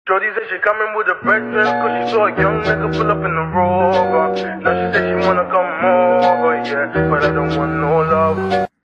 Jody said she coming with her breakfast, cause she saw a young nigga pull up in the Rover. Now she said she wanna come over, yeah, but I don't want no love.